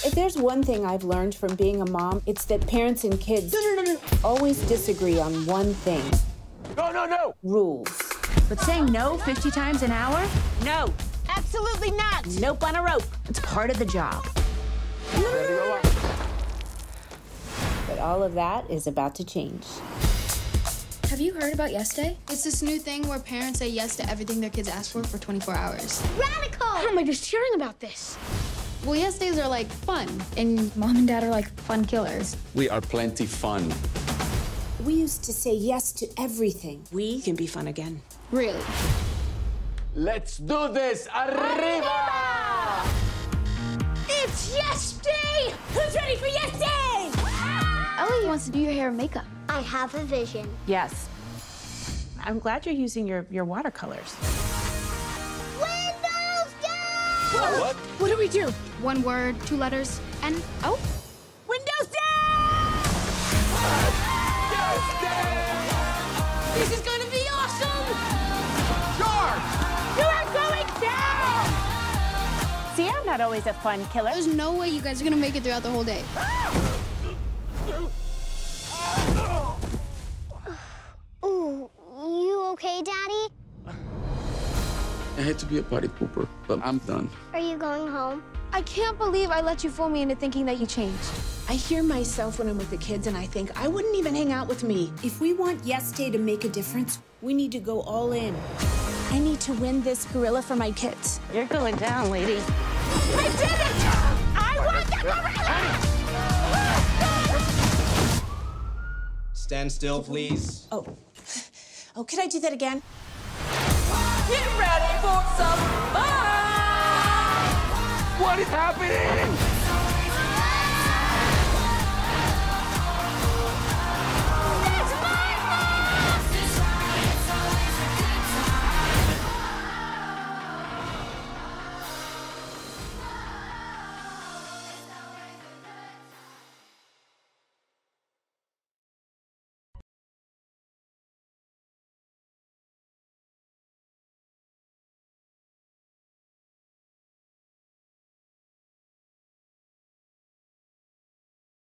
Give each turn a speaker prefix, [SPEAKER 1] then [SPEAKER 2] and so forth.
[SPEAKER 1] If there's one thing I've learned from being a mom, it's that parents and kids always disagree on one thing.
[SPEAKER 2] No!
[SPEAKER 1] Rules.
[SPEAKER 3] But saying no 50 times an hour?
[SPEAKER 4] No, absolutely not. Nope on a rope.
[SPEAKER 3] It's part of the job.
[SPEAKER 1] But all of that is about to change.
[SPEAKER 5] Have you heard about Yes Day?
[SPEAKER 6] It's this new thing where parents say yes to everything their kids ask for 24 hours.
[SPEAKER 5] Radical! How am I just hearing about this?
[SPEAKER 6] Well, yes days are like fun, and mom and dad are like fun killers.
[SPEAKER 2] We are plenty fun.
[SPEAKER 1] We used to say yes to everything.
[SPEAKER 4] We can be fun again.
[SPEAKER 6] Really.
[SPEAKER 2] Let's do this! Arriba!
[SPEAKER 5] It's Yes Day!
[SPEAKER 4] Who's ready for yes day?
[SPEAKER 6] Ellie wants to do your hair and makeup.
[SPEAKER 5] I have a vision.
[SPEAKER 4] Yes. I'm glad you're using your watercolors.
[SPEAKER 5] Windows down!
[SPEAKER 2] What?
[SPEAKER 6] What do we do? One word, 2 letters, and oh.
[SPEAKER 4] Windows down!
[SPEAKER 5] This is gonna be awesome!
[SPEAKER 4] You are going down! See, I'm not always a fun killer.
[SPEAKER 6] There's no way you guys are gonna make it throughout the whole day.
[SPEAKER 5] Ooh, you okay, Daddy?
[SPEAKER 2] I hate to be a party pooper, but I'm done.
[SPEAKER 5] Are you going home?
[SPEAKER 6] I can't believe I let you fool me into thinking that you changed.
[SPEAKER 4] I hear myself when I'm with the kids, and I think I wouldn't even hang out with me.
[SPEAKER 1] If we want Yes Day to make a difference, we need to go all in.
[SPEAKER 4] I need to win this gorilla for my kids. You're going down, lady.
[SPEAKER 5] I did it! I want the gorilla!
[SPEAKER 7] Stand still, please.
[SPEAKER 4] Oh, can I do that again?
[SPEAKER 3] Get ready for some fun!
[SPEAKER 2] What is happening?